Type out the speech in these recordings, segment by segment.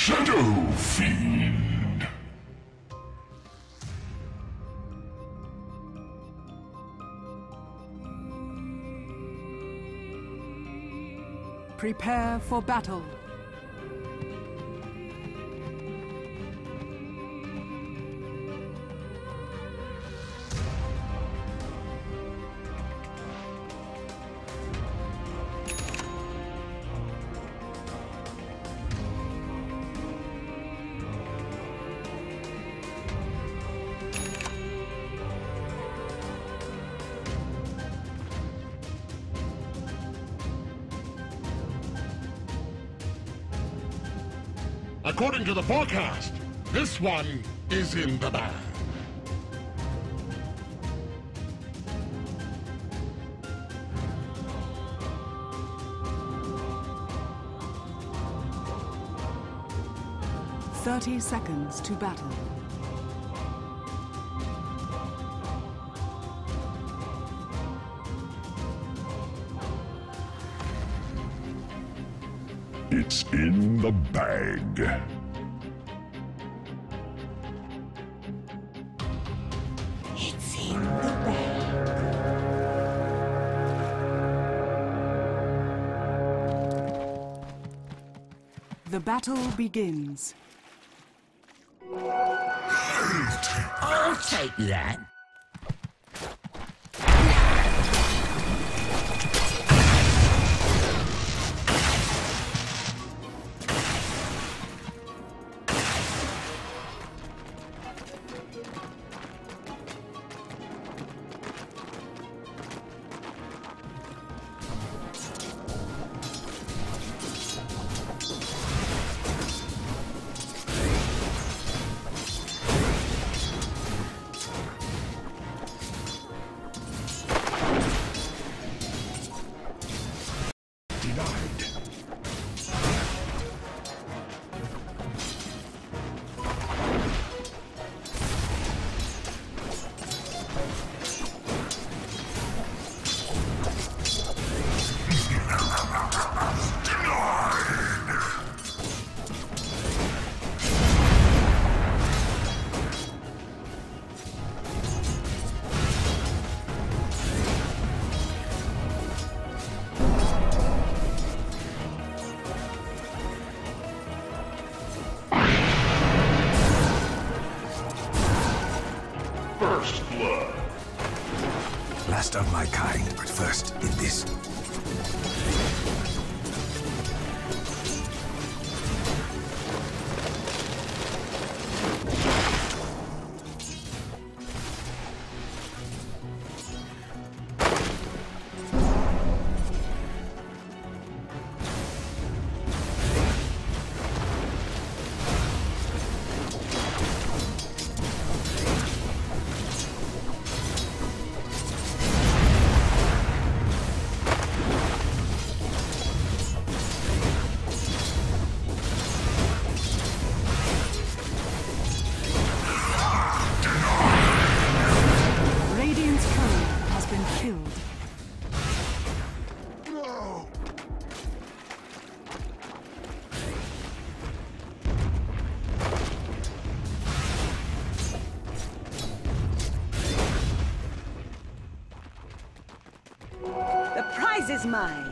Shadow Fiend. Prepare for battle. According to the forecast, this one is in the bag. "30 seconds to battle. It's in the bag. It's in the bag. The battle begins. I'll take that. First blood. Last of my kind, but first in this. The prize is mine.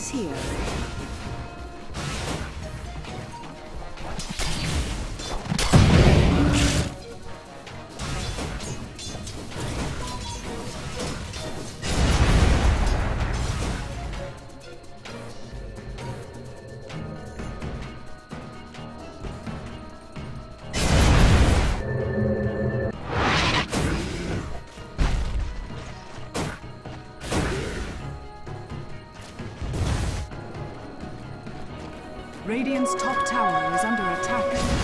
is here. Radiant's top tower is under attack.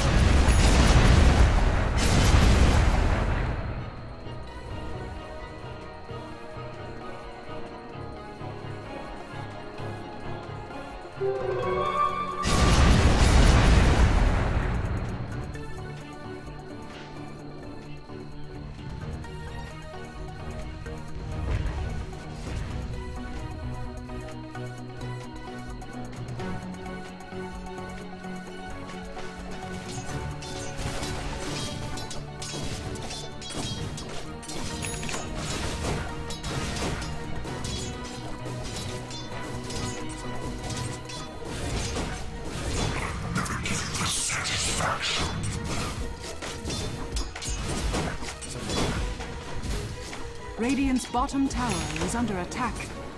Radiant's bottom tower is under attack.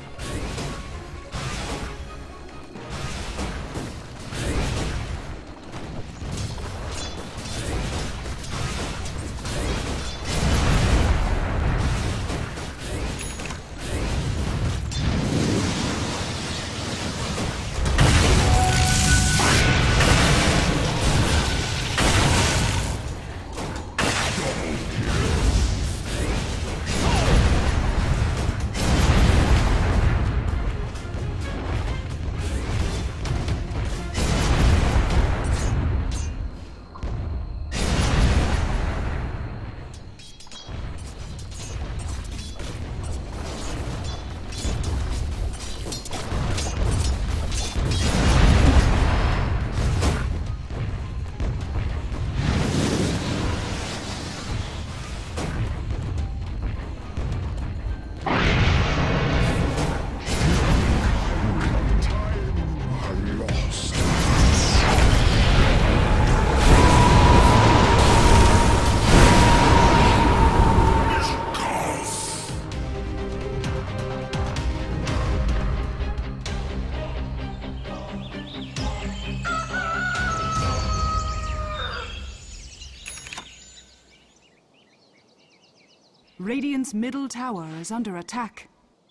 Radiant's middle tower is under attack.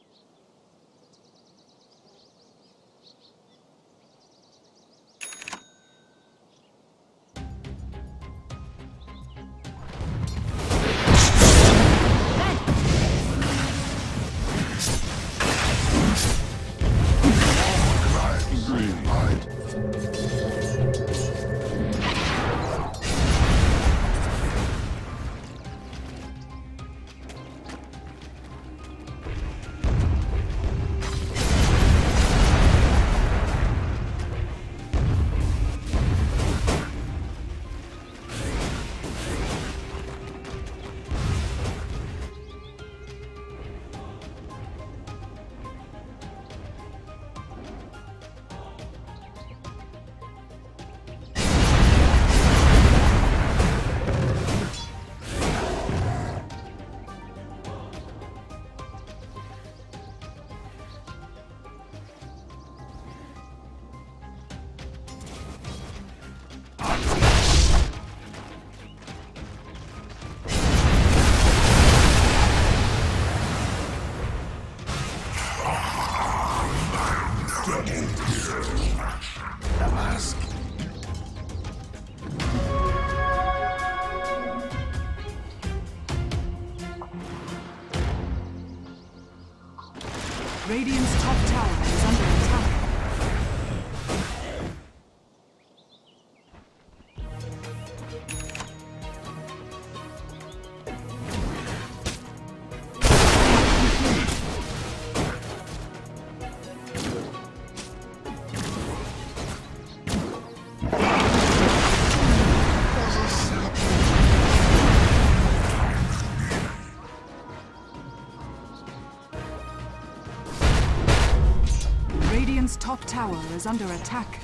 Radiant's top tower is under attack. tower is under attack.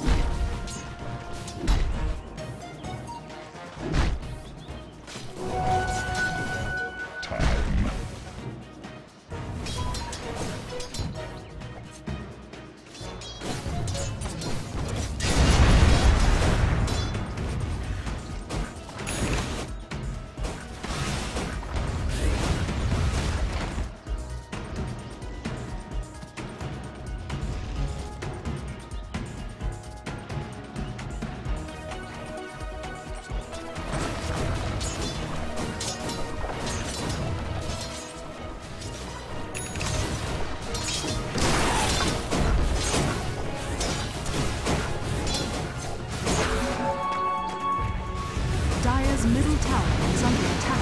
Time. Dire's middle tower is under attack.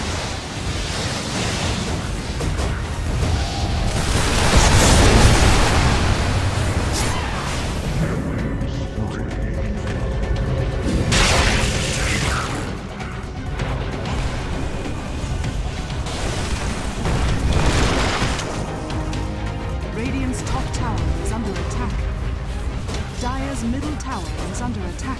Radiant's top tower is under attack. Dire's middle tower is under attack.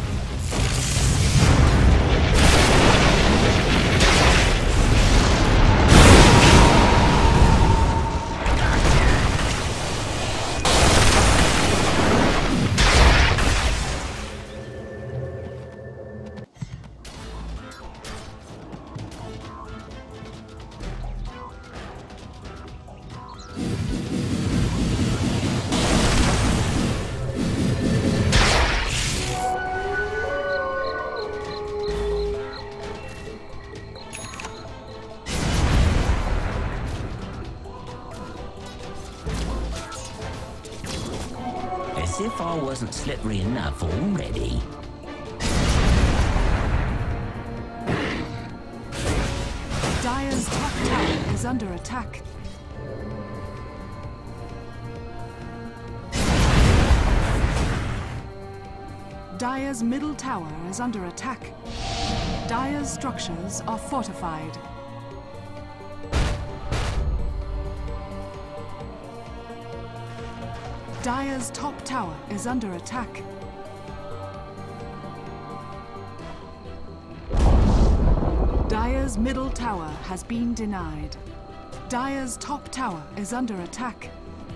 As if I wasn't slippery enough already. Dire's top tower is under attack. Dire's middle tower is under attack. Dire's structures are fortified. Dire's top tower is under attack. Dire's middle tower has been denied. Dire's top tower is under attack.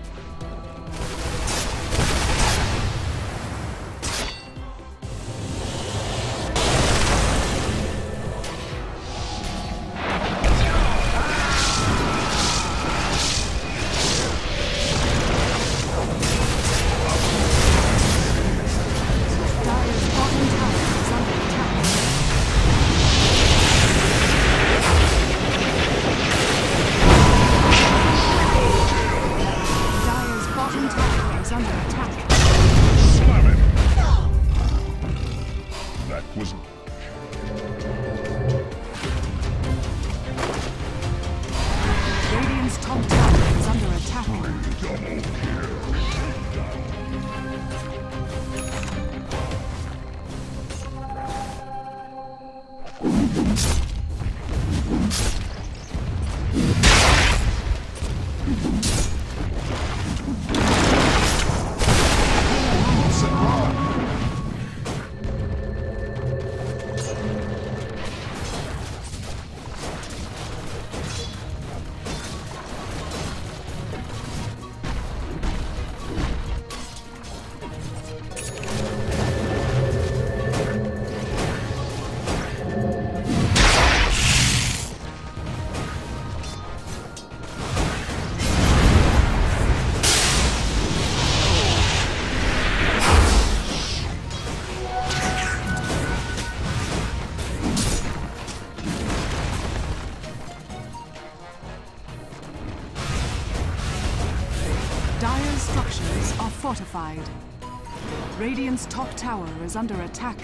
Dire's structures are fortified. Radiant's top tower is under attack.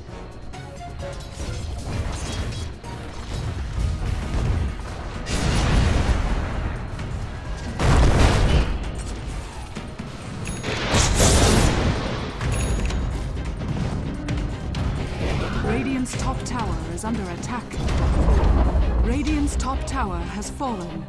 Radiant's top tower is under attack. Radiant's top tower has fallen.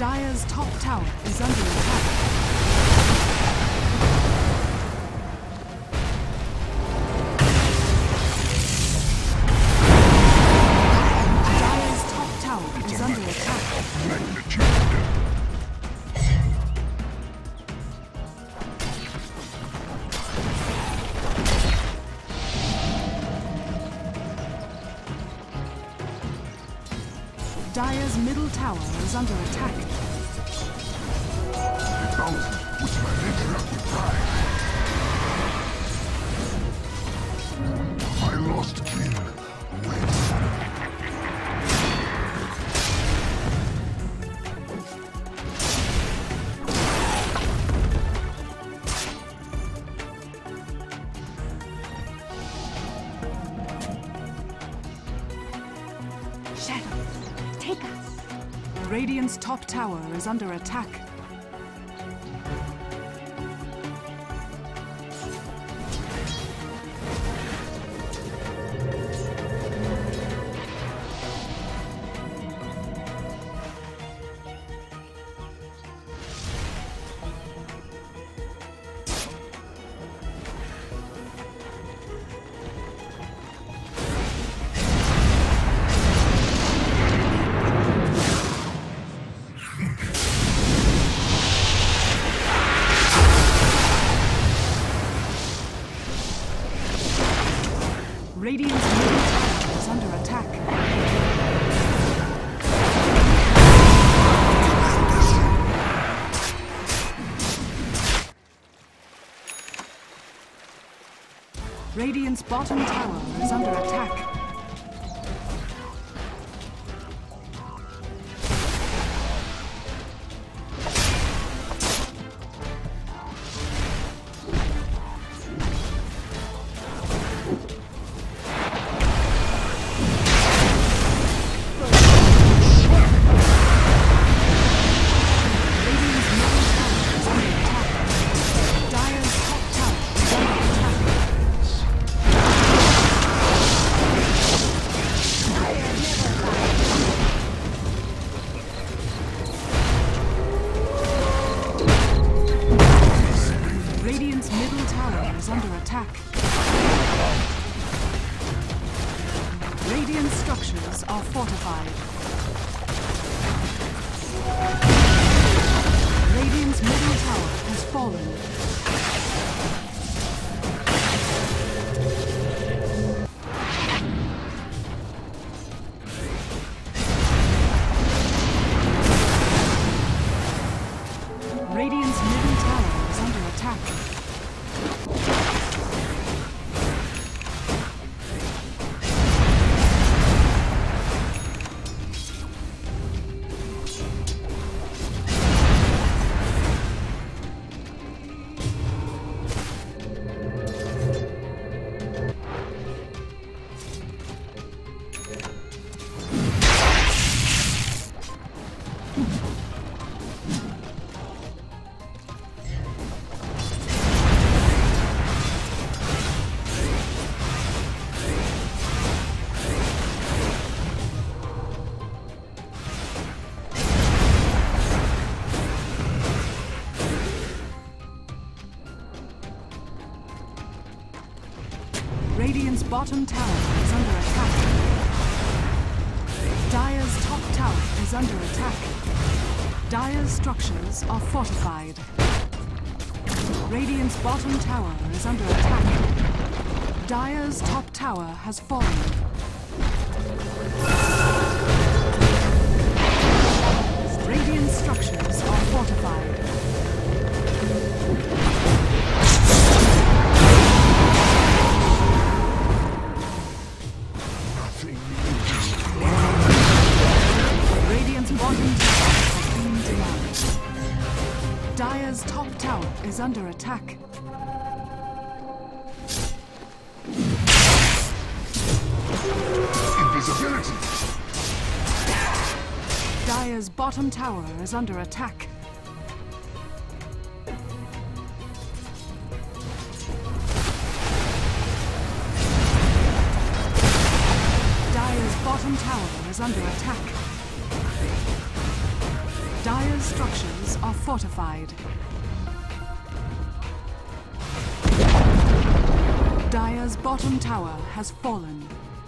Dire's top tower is under attack. Dire's top tower is under attack. Dire's middle tower is under attack. My lost kin waits. Shadow, take us. Radiant's top tower is under attack. Radiant's middle tower is under attack. Radiant's bottom tower is under attack. Radiant structures are fortified. Radiant's middle tower has fallen. Radiant's middle tower is under attack. Radiant's bottom tower is under attack. Dire's top tower is under attack. Dire's structures are fortified. Radiant's bottom tower is under attack. Dire's top tower has fallen. Radiant structures are fortified. Radiant's bottom tower has been denied. Dire's top tower is under attack. Invisibility! Dire's bottom tower is under attack. Dire's bottom tower is under attack. Dire's structures are fortified. Dire's bottom tower has fallen.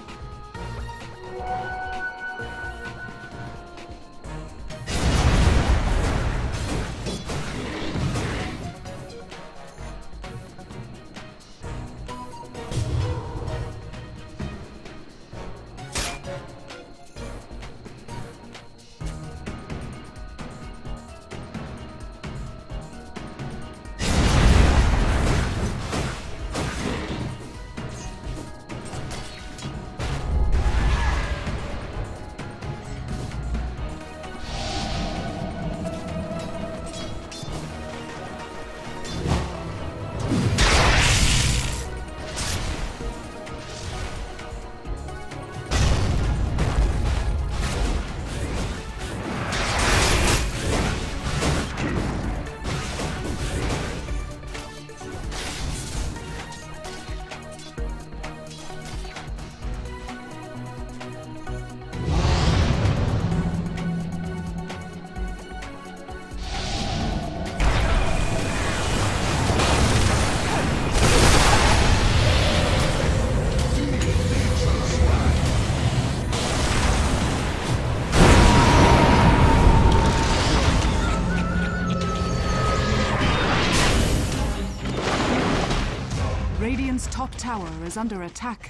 Radiant's top tower is under attack.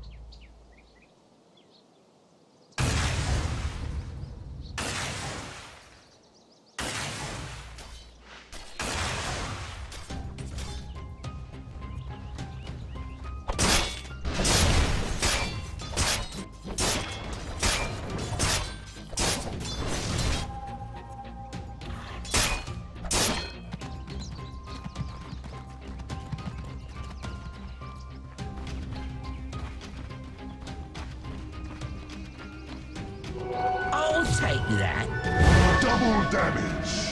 Take that. Double damage.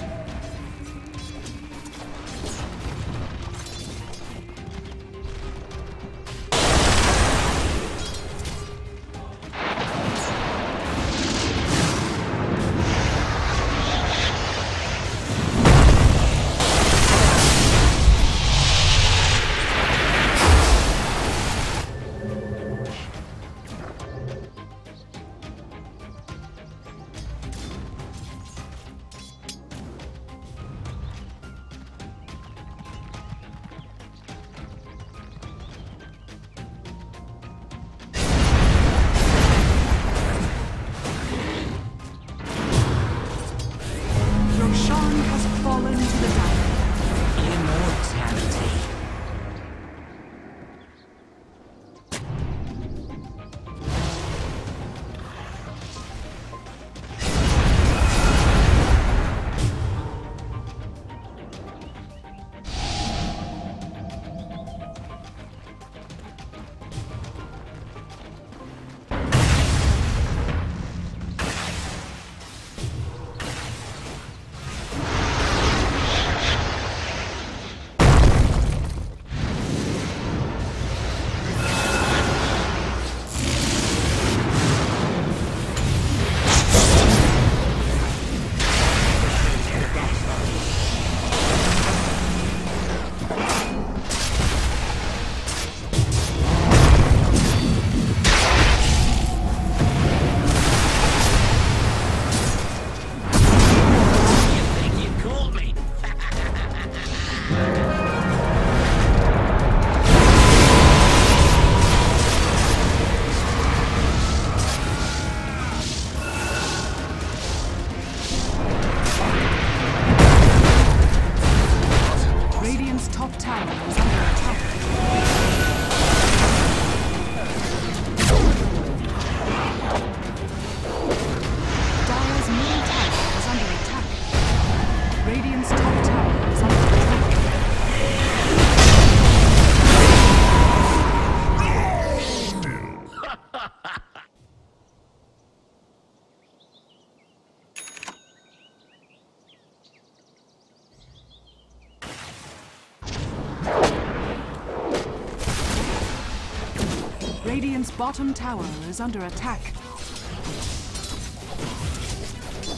Radiant's bottom tower is under attack.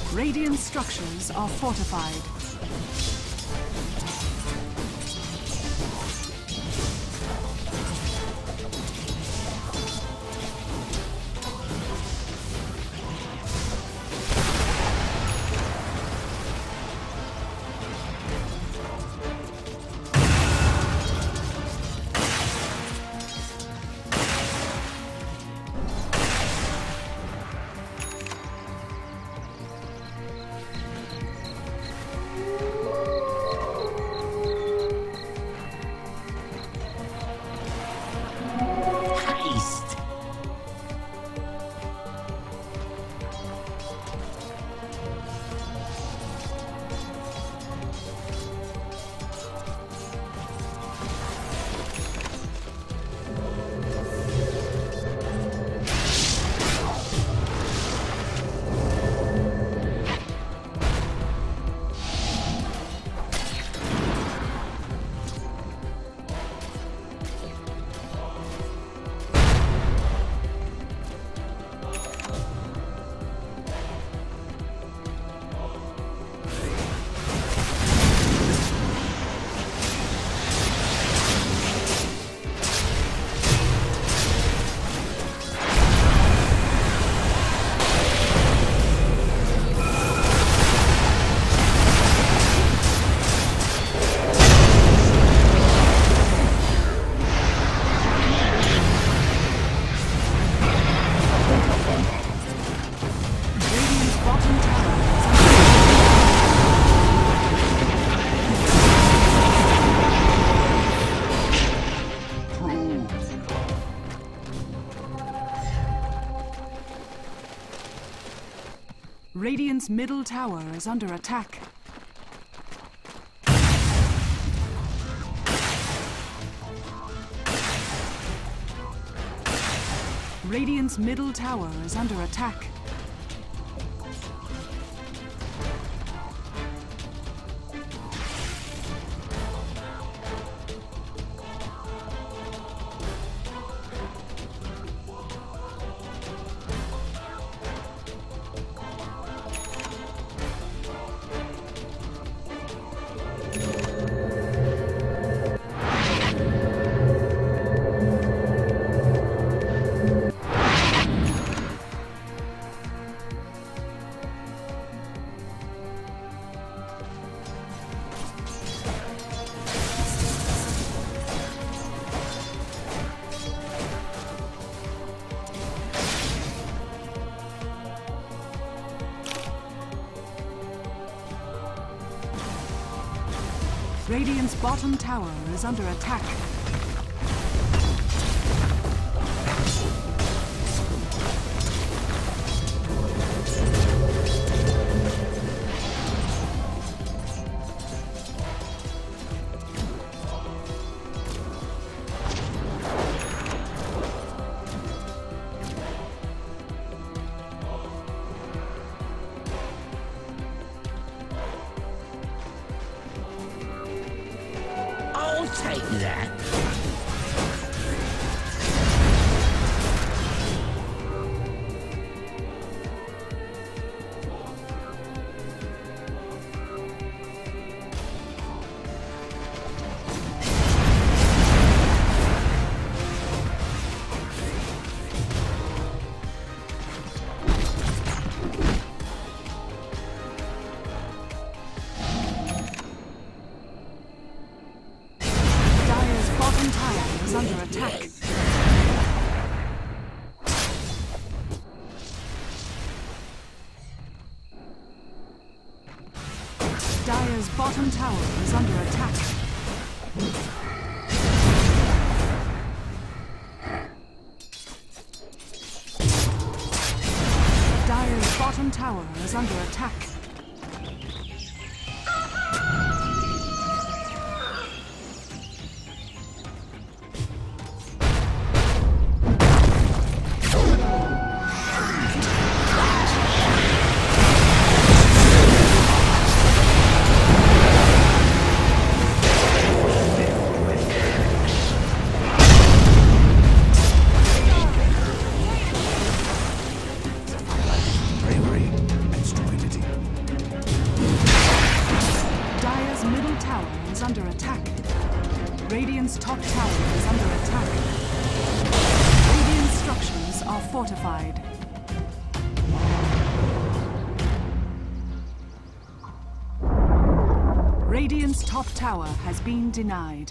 Radiant structures are fortified. Radiant's middle tower is under attack. Radiant's middle tower is under attack. Radiant's bottom tower is under attack. I'll take that. Under attack. Dire's bottom tower is under attack. Dire's bottom tower is under attack. Bravery and stupidity. Radiant's top tower is under attack. Radiant structures are fortified. Radiant's top tower has been denied.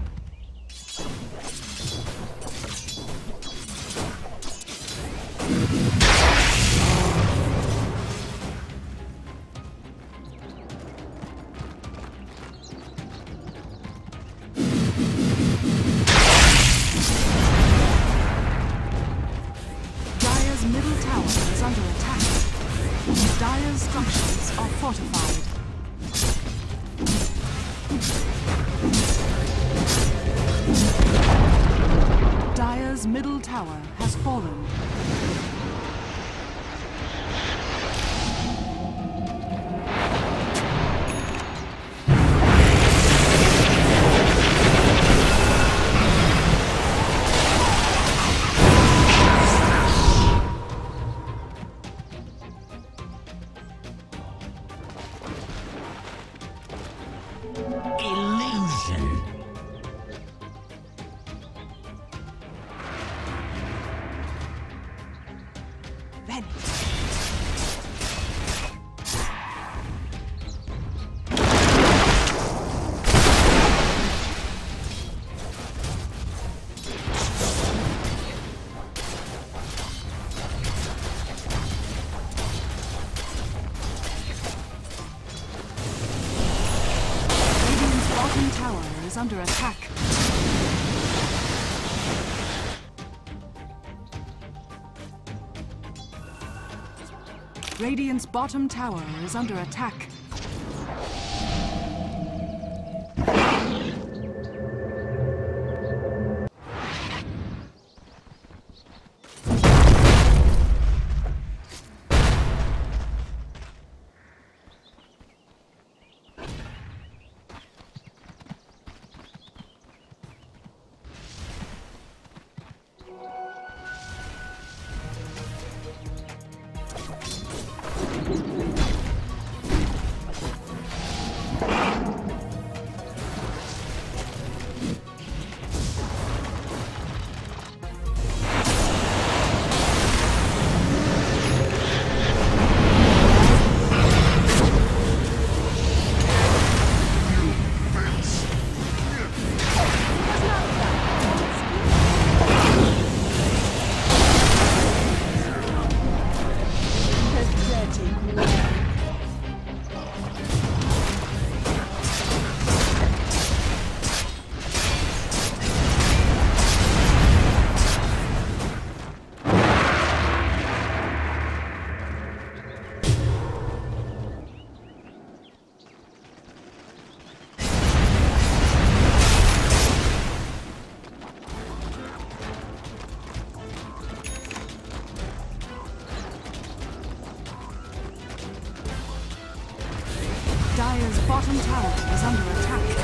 Dire's middle tower is under attack. Dire's structures are fortified. Dire's middle tower has fallen. Illusion. Radiant's bottom tower is under attack. Radiant's bottom tower is under attack. Dire's bottom tower is under attack.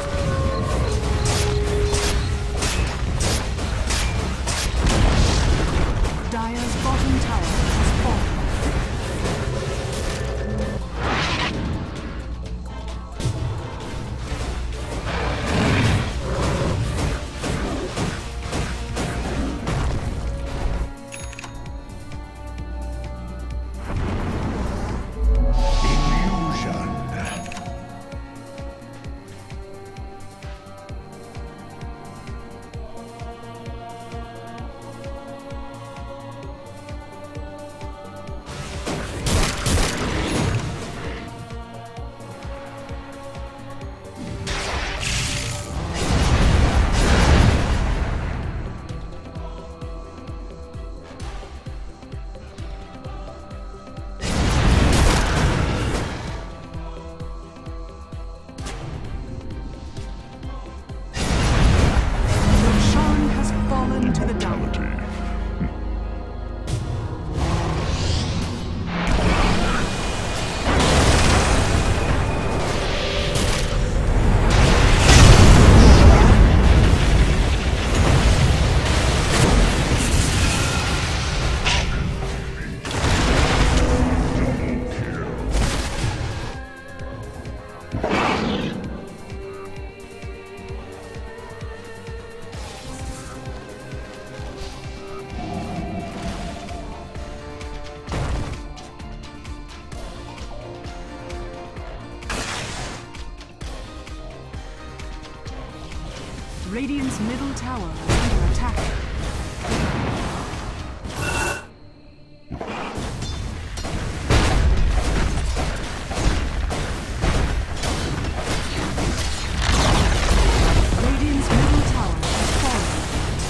Dire's bottom tower has fallen. Radiant's middle tower is under attack. Radiant's middle tower has fallen.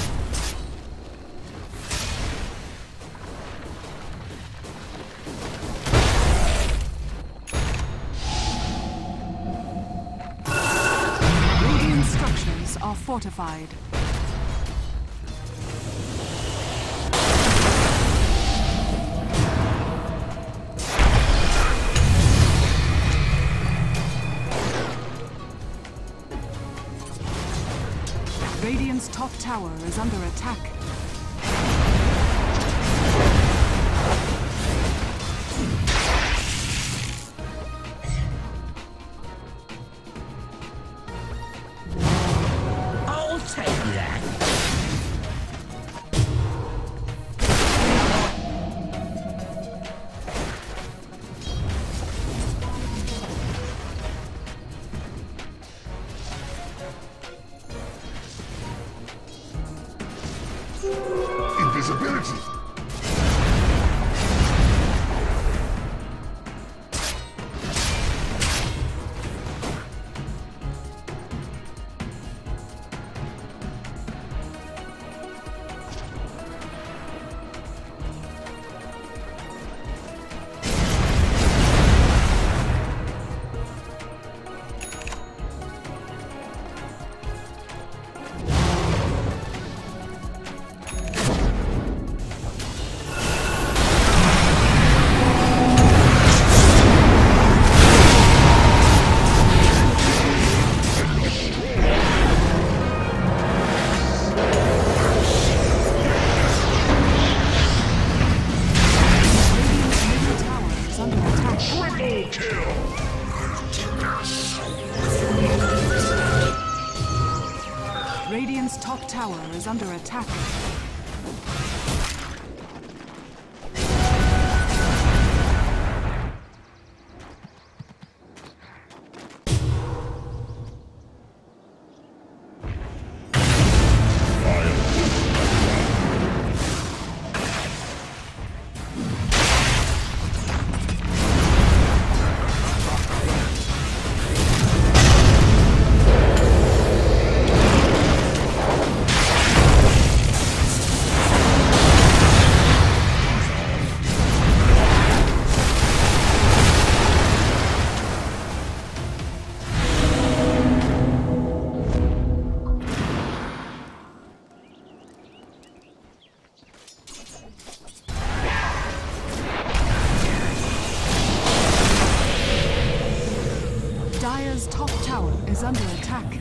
Radiant structures are fortified. Radiant's top tower is under attack. I'll take that. Invisibility. Radiant's top tower is under attack. Dire's top tower is under attack.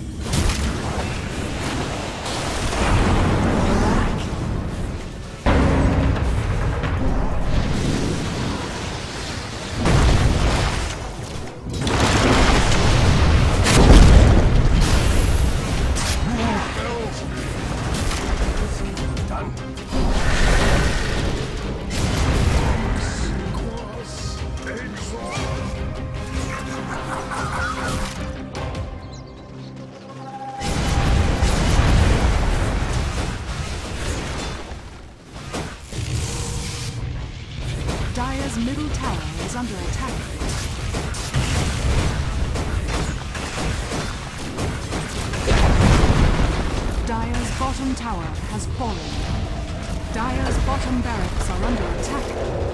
Dire's middle tower is under attack. Dire's bottom tower has fallen. Dire's bottom barracks are under attack.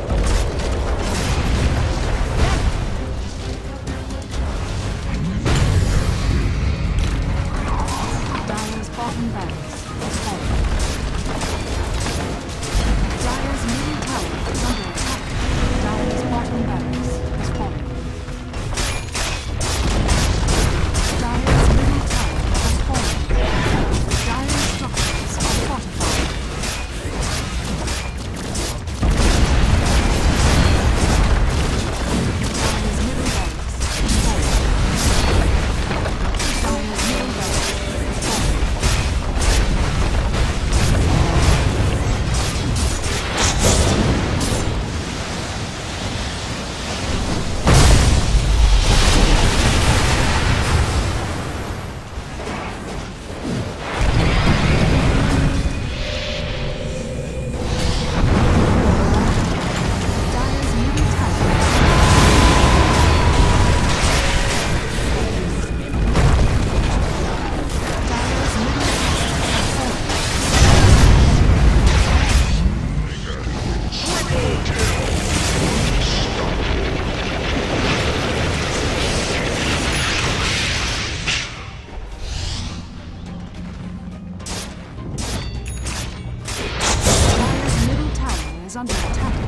Dire's bottom barracks has fallen. Dire's middle tower is under attack. Dire's bottom barracks has fallen. Dire's middle tower has fallen. Dire's structures are fortified. under attack.